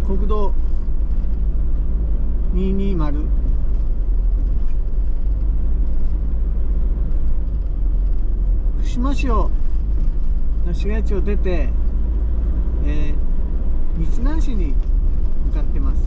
国道220、串間市の市街地を出て、日南市に向かってます。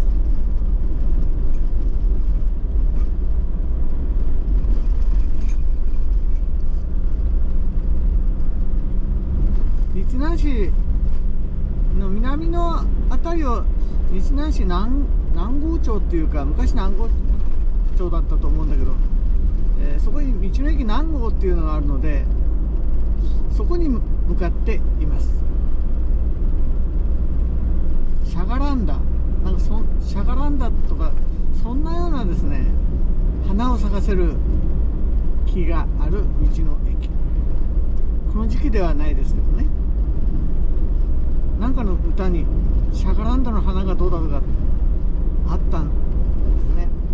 日南市の南の辺りを日南市南郷町っていうか、昔南郷町だったと思うんだけど、そこに道の駅南郷っていうのがあるので、そこに向かっています。シャガランダ、なんかシャガランダとかそんなようなですね、花を咲かせる木がある道の駅。この時期ではないですけどね、なんかの歌にシャガランダの花がどうだとかあったんです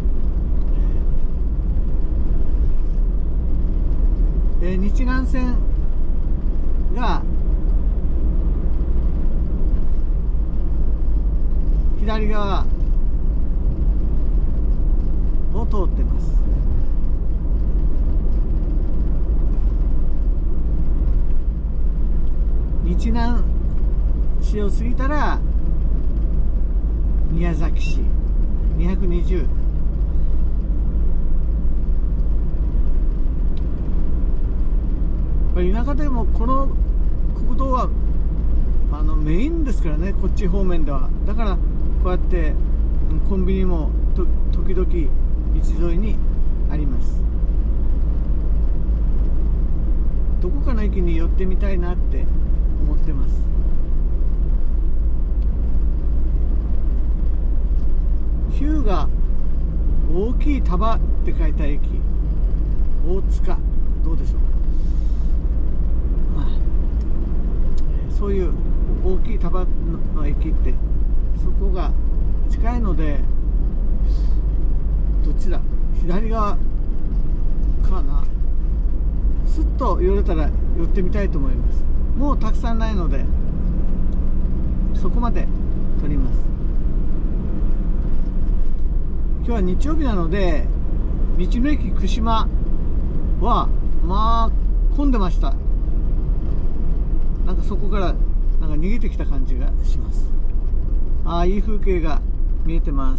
ね。日南線が左側を通ってます。日南市を過ぎたら宮崎市220、田舎でもこの国道はメインですからね、こっち方面では。だからこうやってコンビニも時々道沿いにあります。どこかの駅に寄ってみたいなって思ってます。日向大きい束って書いた駅、大塚、どうでしょう。そういう大きい束の駅って、そこが近いので、どっちだ、左側かな。すっと寄れたら寄ってみたいと思います。もうたくさんないので、そこまで撮ります。今日は日曜日なので、道の駅串間はまあ混んでました。なんかそこからなんか逃げてきた感じがします。ああ、いい風景が見えてます。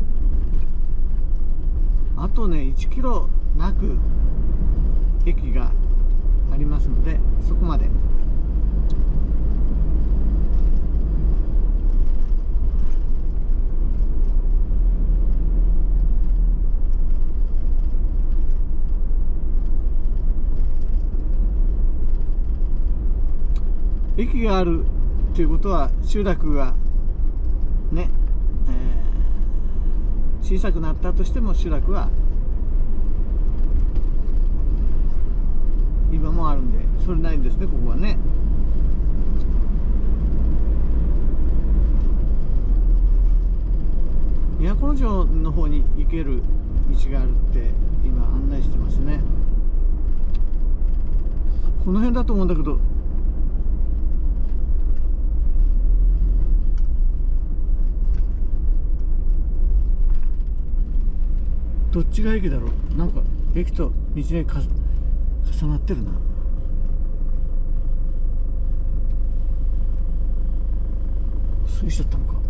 あとね、1キロなく駅がありますので、そこまで。駅があるということは、集落がね、小さくなったとしても集落は今もあるんで、それなりですね、ここはね。都城の方に行ける道があるって今案内してますね。この辺だと思うんだけど、どっちが駅だろう。なんか駅と道の駅重なってるな。過ぎちゃったのか。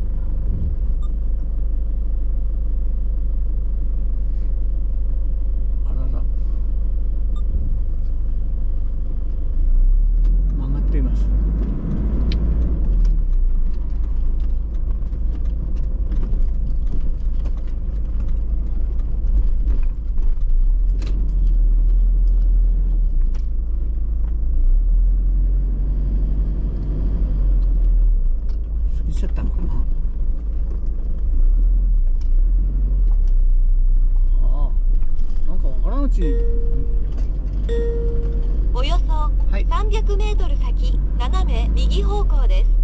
あらら、曲がっています。ちゃったのかな。ああ、なんかわからんうち。 およそ300メートル先、斜め右方向です。